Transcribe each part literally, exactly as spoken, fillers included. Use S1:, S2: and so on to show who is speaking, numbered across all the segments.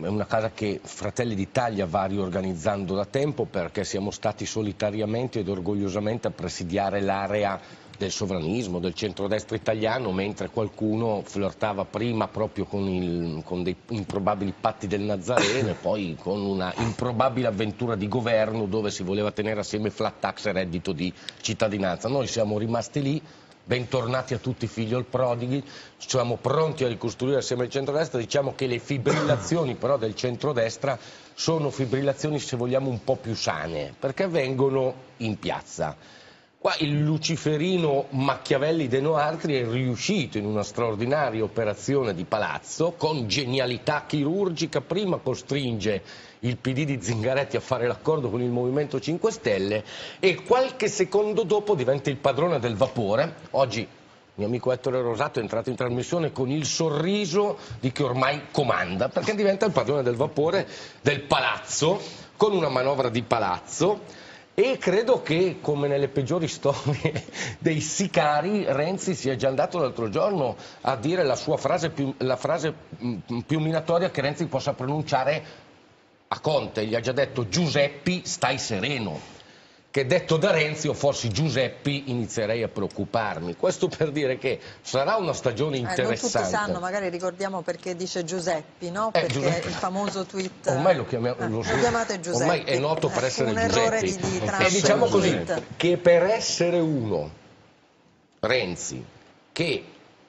S1: è una casa che Fratelli d'Italia va riorganizzando da tempo, perché siamo stati solitariamente ed orgogliosamente a presidiare l'area del sovranismo, del centrodestra italiano, mentre qualcuno flirtava prima proprio con, il, con dei improbabili patti del Nazareno e poi con una improbabile avventura di governo dove si voleva tenere assieme flat tax e reddito di cittadinanza. Noi siamo rimasti lì. Bentornati a tutti figlio prodighi, siamo pronti a ricostruire assieme al centrodestra. Diciamo che le fibrillazioni però del centrodestra sono fibrillazioni, se vogliamo, un po' più sane, perché avvengono in piazza. Qua il luciferino Machiavelli De Noartri è riuscito in una straordinaria operazione di palazzo, con genialità chirurgica. Prima costringe il P D di Zingaretti a fare l'accordo con il Movimento cinque Stelle e qualche secondo dopo diventa il padrone del vapore. Oggi il mio amico Ettore Rosato è entrato in trasmissione con il sorriso di chi ormai comanda, perché diventa il padrone del vapore del palazzo, con una manovra di palazzo. E credo che, come nelle peggiori storie dei sicari, Renzi sia già andato l'altro giorno a dire la sua frase più, la frase più minatoria che Renzi possa pronunciare a Conte. Gli ha già detto: Giuseppi, stai sereno. Che detto da Renzi, o fossi Giuseppi, inizierei a preoccuparmi. Questo per dire che sarà una stagione interessante.
S2: Eh, non tutti sanno, magari ricordiamo perché dice Giuseppi, no?
S1: Eh,
S2: perché
S1: Giuseppe.
S2: il famoso tweet...
S1: Ormai lo, chiamiamo,
S2: eh,
S1: lo,
S2: lo chiamate Giuseppi.
S1: Ormai è noto per essere
S2: un
S1: Giuseppi.
S2: errore di, di Trump.
S1: E diciamo così,
S2: tweet.
S1: che per essere uno, Renzi, che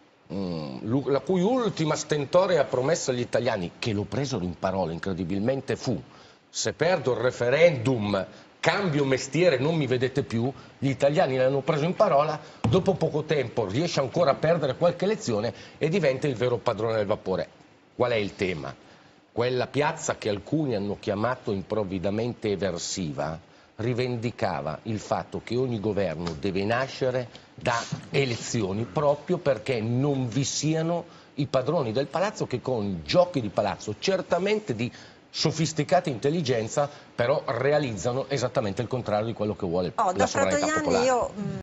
S1: mh, la cui ultima stentorea promessa agli italiani, che lo presero in parola incredibilmente, fu: se perdo il referendum cambio mestiere, non mi vedete più. Gli italiani l'hanno preso in parola, dopo poco tempo riesce ancora a perdere qualche elezione e diventa il vero padrone del vapore. Qual è il tema? Quella piazza che alcuni hanno chiamato improvvidamente eversiva rivendicava il fatto che ogni governo deve nascere da elezioni, proprio perché non vi siano i padroni del palazzo che con giochi di palazzo, certamente di sofisticata intelligenza, però realizzano esattamente il contrario di quello che vuole
S2: oh,
S1: la sovranità popolare.
S2: Io,